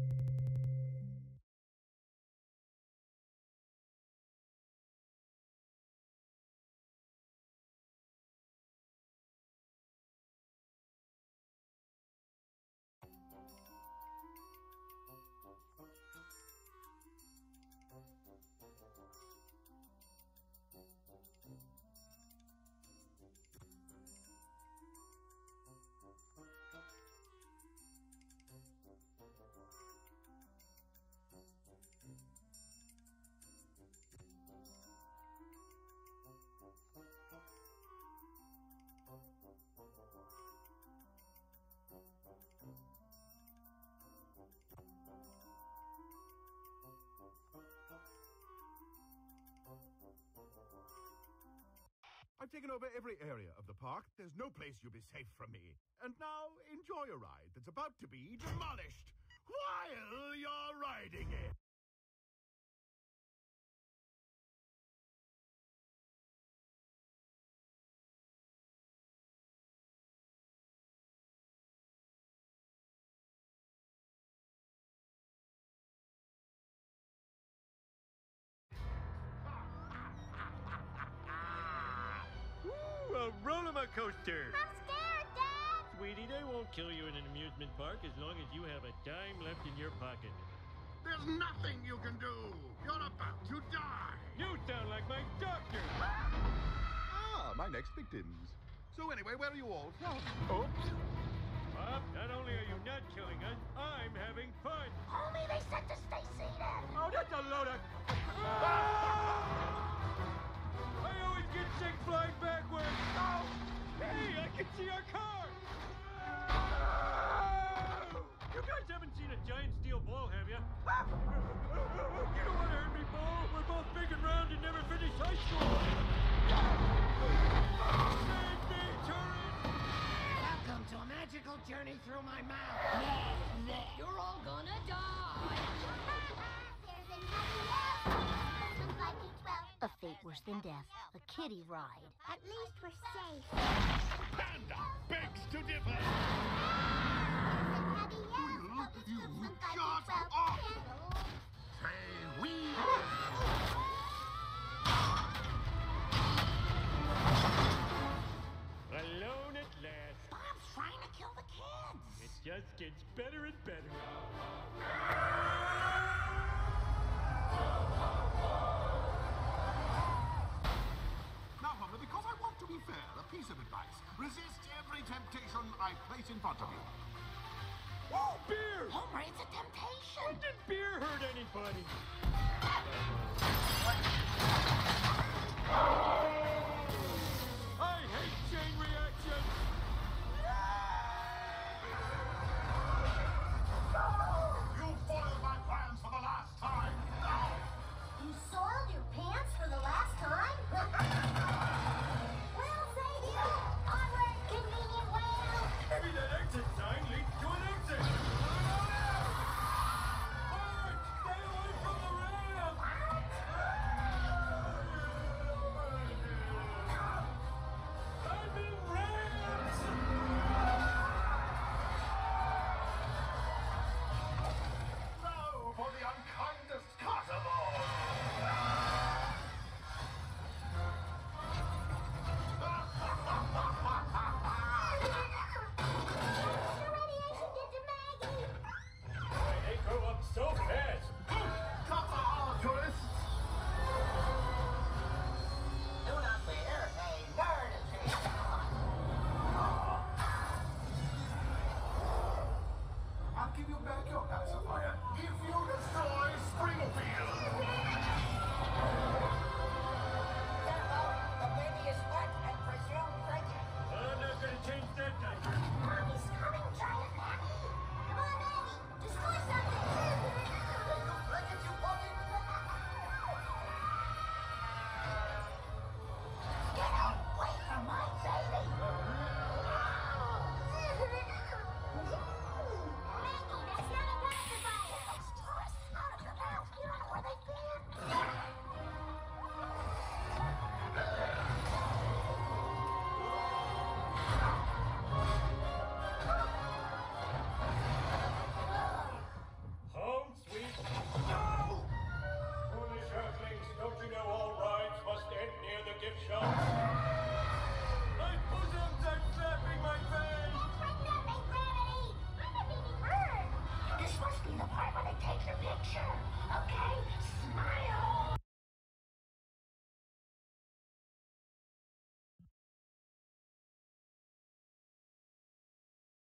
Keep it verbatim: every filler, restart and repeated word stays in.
I've taken over every area of the park. There's no place you'll be safe from me. And now, enjoy a ride that's about to be demolished while you're riding it. A roller coaster! I'm scared, Dad! Sweetie, they won't kill you in an amusement park as long as you have a dime left in your pocket. There's nothing you can do! You're about to die! You sound like my doctor! Ah, my next victims. So anyway, where are you all from? Oops! Bob, not only are you not killing us, I'm having fun! Homie, they said to stay seated! Oh, that's a load of... I always get sick flying backwards! Oh! Hey, I can see our car! You guys haven't seen a giant steel ball, have you? You don't want to hurt me, Bo! We're both big and round and never finished high school! Save me, turret! Welcome to a magical journey through my mouth. You're all gonna die! A fate worse than death. A kiddie ride. At least we're safe. Panda begs to differ! Will you shut up? Say we... Alone at last. Bob's trying to kill the kids. It just gets better and better. Now, Homer, because I want to be fair, a piece of advice. Resist every temptation I place in front of you. Oh, beer! Homer, it's a temptation. When did beer hurt anybody?